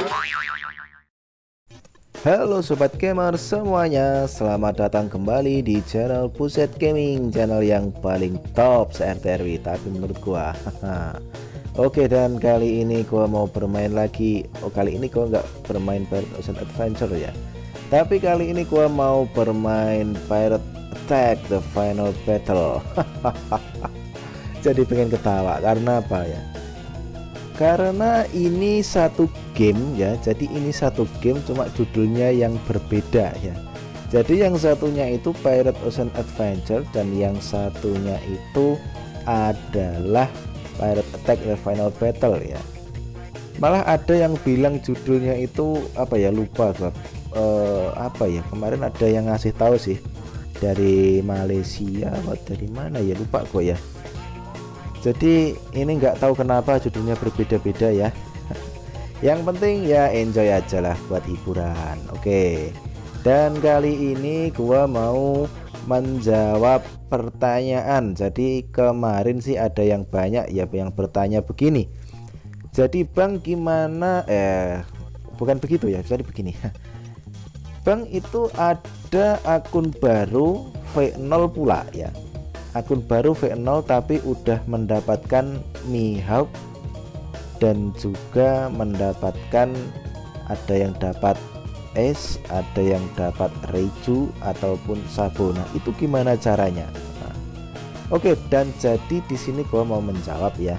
Halo sobat gamer semuanya, selamat datang kembali di channel Puset Gaming, channel yang paling top se-RTRW tapi menurut gua. Oke, dan kali ini gua mau bermain lagi. Kali ini gua nggak bermain Pirate Ocean Adventure ya, tapi kali ini gua mau bermain Pirate Attack The Final Battle. Jadi pengen ketawa karena apa ya? Karena ini satu game ya, jadi ini satu game cuma judulnya yang berbeda ya. Jadi yang satunya itu Pirate Ocean Adventure dan yang satunya itu adalah Pirate Attack The Final Battle ya. Malah ada yang bilang judulnya itu apa ya, lupa gua. Apa ya, kemarin ada yang ngasih tahu sih dari Malaysia atau dari mana ya, lupa gua ya. Jadi ini nggak tahu kenapa judulnya berbeda-beda ya. Yang penting ya enjoy aja lah buat hiburan. Oke. Dan kali ini gua mau menjawab pertanyaan. Jadi kemarin sih ada yang banyak ya yang bertanya begini. Jadi Bang gimana bukan begitu ya, jadi begini. Bang itu ada akun baru V0 pula ya. Akun baru V0 tapi udah mendapatkan Mihawk dan juga mendapatkan, ada yang dapat Ace, ada yang dapat Reiju ataupun Sabo. Nah, itu gimana caranya? Nah, oke, dan jadi di sini gua mau menjawab ya.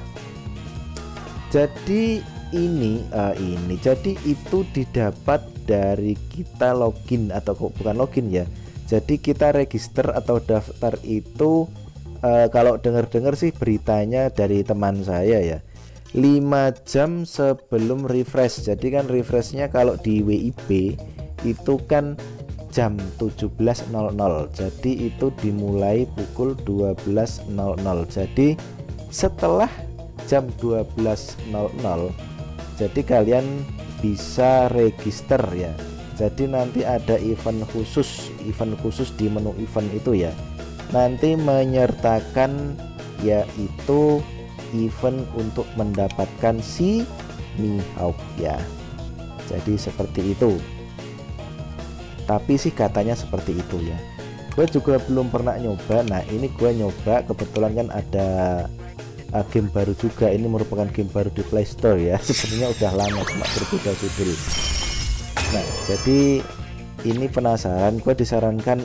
Jadi jadi itu didapat dari kita login atau bukan login ya. Jadi kita register atau daftar itu kalau dengar-dengar sih beritanya dari teman saya ya, 5 jam sebelum refresh. Jadi kan refreshnya kalau di WIB itu kan jam 17.00, jadi itu dimulai pukul 12.00. Jadi setelah jam 12.00 jadi kalian bisa register ya. Jadi nanti ada event khusus di menu event itu ya, nanti menyertakan yaitu event untuk mendapatkan si Mihawk ya. Jadi seperti itu, tapi sih katanya seperti itu ya. Gue juga belum pernah nyoba. Nah ini gue nyoba, kebetulan kan ada game baru juga. Ini merupakan game baru di Play Store ya. Sebenarnya udah lama, cuma berbeda judul. Nah jadi ini penasaran, gue disarankan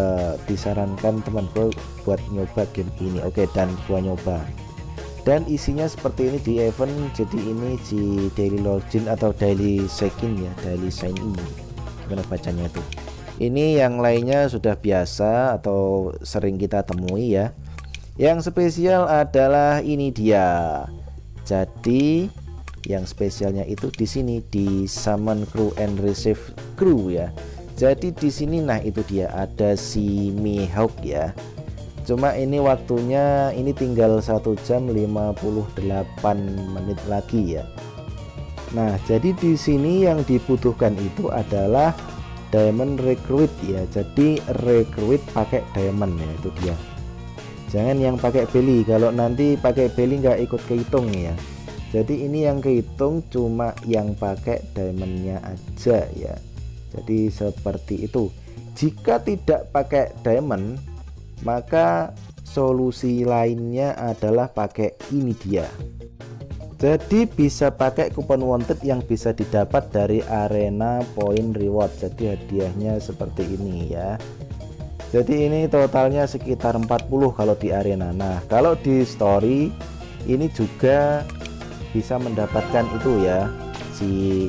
teman gue buat nyoba game ini. Oke, dan gue nyoba, dan isinya seperti ini di event. Jadi ini di daily login atau daily check-in ya, daily sign in, gimana bacanya itu. Ini yang lainnya sudah biasa atau sering kita temui ya. Yang spesial adalah ini dia. Jadi yang spesialnya itu di sini di summon crew and receive crew ya. Jadi di sini nah itu dia ada si Mihawk ya. Cuma ini waktunya ini tinggal 1 jam 58 menit lagi ya. Nah, jadi di sini yang dibutuhkan itu adalah diamond recruit ya. Jadi recruit pakai diamond ya, itu dia. Jangan yang pakai belly, kalau nanti pakai belly nggak ikut kehitung ya. Jadi ini yang kehitung cuma yang pakai diamondnya aja ya. Jadi seperti itu. Jika tidak pakai diamond, maka solusi lainnya adalah pakai ini dia. Jadi bisa pakai kupon wanted yang bisa didapat dari arena point reward. Jadi hadiahnya seperti ini ya. Jadi ini totalnya sekitar 40 kalau di arena. Nah kalau di story ini juga bisa mendapatkan itu ya, si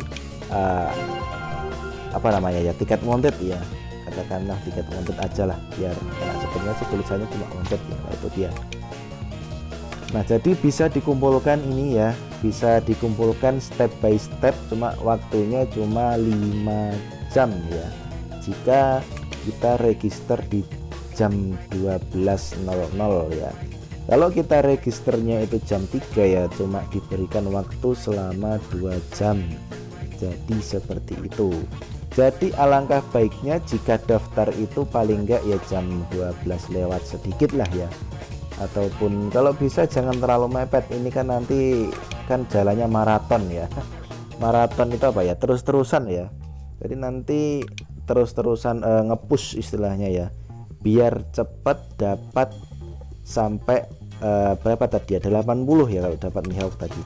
apa namanya ya, tiket wanted ya, katakanlah tiket wanted aja lah biar, karena sebenarnya sih tulisannya cuma wanted ya, itu dia. Nah jadi bisa dikumpulkan ini ya, bisa dikumpulkan step by step, cuma waktunya cuma 5 jam ya jika kita register di jam 12.00 ya. Kalau kita registernya itu jam 3 ya, cuma diberikan waktu selama 2 jam. Jadi seperti itu. Jadi alangkah baiknya jika daftar itu paling enggak ya jam 12 lewat sedikit lah ya. Ataupun kalau bisa jangan terlalu mepet, ini kan nanti kan jalannya maraton ya. maraton itu apa ya, terus-terusan ya. Jadi nanti terus-terusan nge-push istilahnya ya, biar cepat dapat sampai berapa tadi ya, 80 ya kalau dapat Mihawk tadi.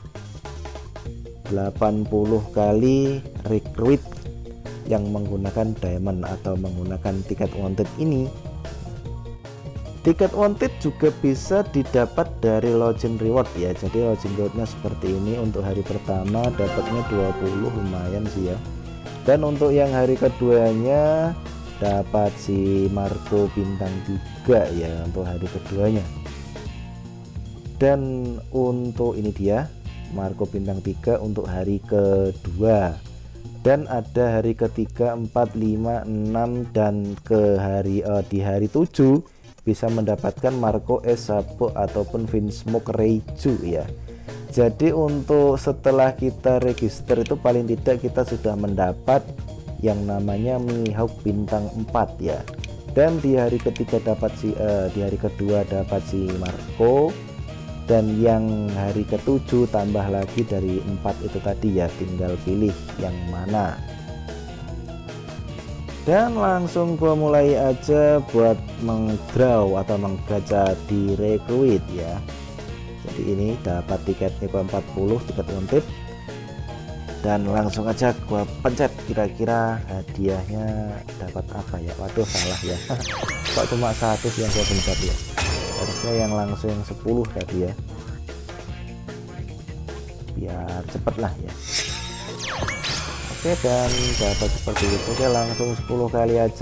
80 kali recruit yang menggunakan diamond atau menggunakan tiket wanted ini. Tiket wanted juga bisa didapat dari login reward ya. Jadi login rewardnya seperti ini. Untuk hari pertama dapatnya 20, lumayan sih ya. Dan untuk yang hari keduanya dapat si Marco bintang 3 ya untuk hari keduanya. Dan untuk ini dia Marco bintang 3 untuk hari kedua. Dan ada hari ketiga, 4, 5, 6 dan ke hari di hari 7 bisa mendapatkan Marco Esapo ataupun Vinsmoke Reiju ya. Jadi untuk setelah kita register itu paling tidak kita sudah mendapat yang namanya Mihawk bintang 4 ya. Dan di hari ketiga dapat di hari kedua dapat si Marco, dan yang hari ke-7 tambah lagi dari 4 itu tadi ya, tinggal pilih yang mana. Dan langsung gua mulai aja buat mengdraw atau menggacha di recruit ya. Jadi ini dapat tiketnya gua 40 tiket wanted, dan langsung aja gua pencet kira-kira hadiahnya dapat apa ya. Waduh salah ya kok cuma 1 yang gua pencet ya, harusnya yang langsung 10 tadi ya, biar cepet lah ya. Oke, dan dapat seperti itu. Oke, langsung 10 kali aja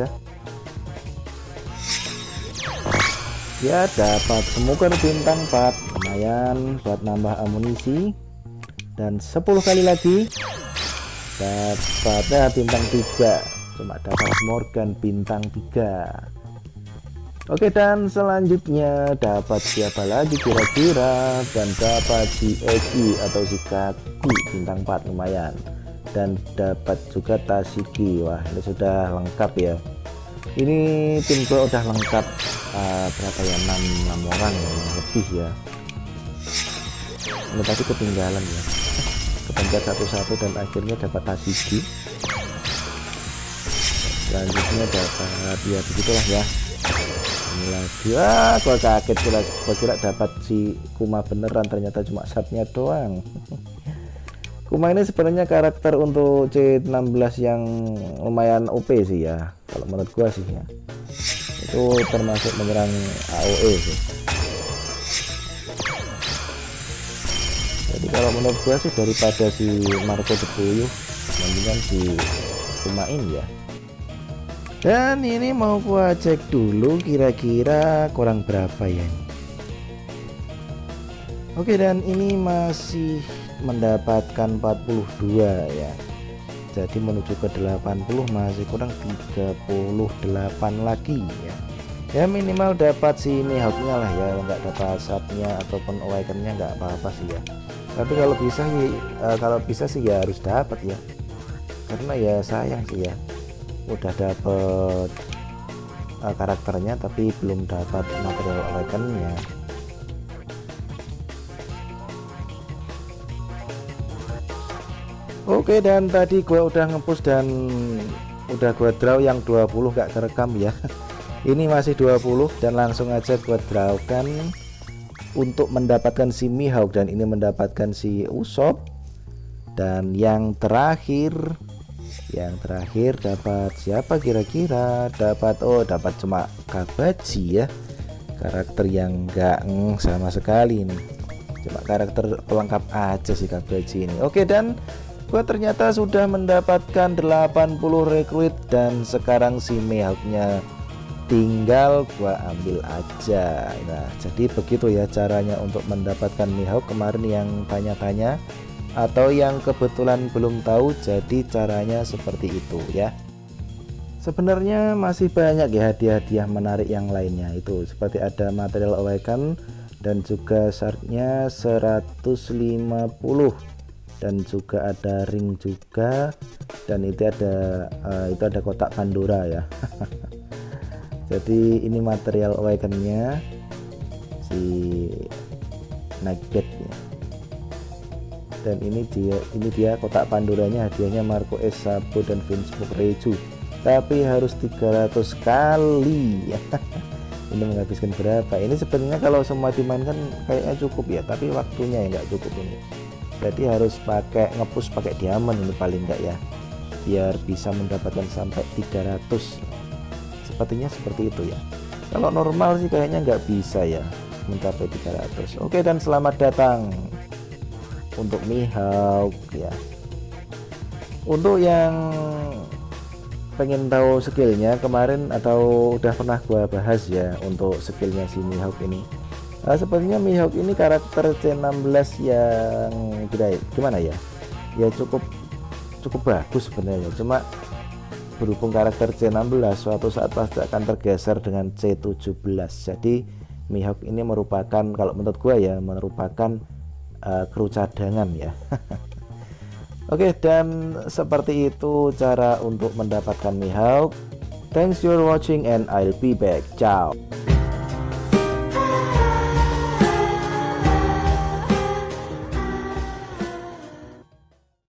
ya, dapat smoker bintang 4, lumayan buat nambah amunisi. Dan 10 kali lagi dapatnya bintang 3, cuma dapat Morgan bintang 3. Oke, dan selanjutnya dapat siapa lagi kira-kira, dan dapat si Eki atau si Kaki bintang 4, lumayan. Dan dapat juga Tashiki. Wah, ini sudah lengkap ya. Ini tim gue udah lengkap berapa ya, 6 orang ya, lebih ya. Ini tadi ketinggalan ya, kepencet satu-satu dan akhirnya dapat Tashiki. Selanjutnya dapat ya begitulah ya. Ini lagi, gua kaget, gua kira dapat si Kuma beneran, ternyata cuma satnya doang. Kuma ini sebenarnya karakter untuk C16 yang lumayan OP sih ya, kalau menurut gua sih ya. Itu termasuk menyerang AOE sih. Jadi kalau menurut gua sih daripada si Marco Depuyuh, mendingan si Kuma ini ya. Dan ini mau gua cek dulu kira-kira kurang berapa ya ini. Oke, dan ini masih mendapatkan 42 ya. Jadi menuju ke 80 masih kurang 38 lagi ya. Ya minimal dapat si Mihawknya lah ya, nggak dapat satnya ataupun awakennya nggak apa-apa sih ya. Tapi kalau bisa sih ya harus dapat ya. Karena ya sayang sih ya, udah dapet karakternya tapi belum dapat material awakennya. Oke, dan tadi gua udah ngepush dan udah gua draw yang 20 gak kerekam ya. Ini masih 20 dan langsung aja gua draw kan untuk mendapatkan si Mihawk, dan ini mendapatkan si Usopp. Dan yang terakhir dapat siapa kira-kira? Dapat cuma Kabaji ya, karakter yang enggak sama sekali ini, cuma karakter pelengkap aja sih Kabaji ini. Oke, dan gua ternyata sudah mendapatkan 80 recruit, dan sekarang si Mihawknya tinggal gua ambil aja. Nah, jadi begitu ya caranya untuk mendapatkan Mihawk. Kemarin yang tanya-tanya atau yang kebetulan belum tahu, jadi caranya seperti itu ya. Sebenarnya masih banyak ya hadiah-hadiah menarik yang lainnya, itu seperti ada material awaken dan juga shardnya 150, dan juga ada ring juga, dan itu ada kotak Pandora ya. Jadi ini material awakennya si Nugget ya. Dan ini dia kotak Pandoranya, hadiahnya Marco S, Sabo, dan Vinsmoke Reju, tapi harus 300 kali. Ini menghabiskan berapa? Ini sebenarnya kalau semua dimainkan kayaknya cukup ya, tapi waktunya ya nggak cukup ini. Jadi harus pakai ngepush pakai diamond ini paling enggak ya, biar bisa mendapatkan sampai 300. Sepertinya seperti itu ya. Kalau normal sih kayaknya nggak bisa ya mencapai 300. Oke, dan selamat datang untuk Mihawk ya. Untuk yang pengen tahu skillnya kemarin atau udah pernah gua bahas ya untuk skillnya si Mihawk ini. Sepertinya Mihawk ini karakter C16 yang gimana ya? Ya cukup bagus sebenarnya. Cuma berhubung karakter C16 suatu saat pasti akan tergeser dengan C17. Jadi Mihawk ini merupakan, kalau menurut gua ya, merupakan kru cadangan ya. Oke, dan seperti itu cara untuk mendapatkan Mihawk. Thanks for watching and I'll be back. Ciao.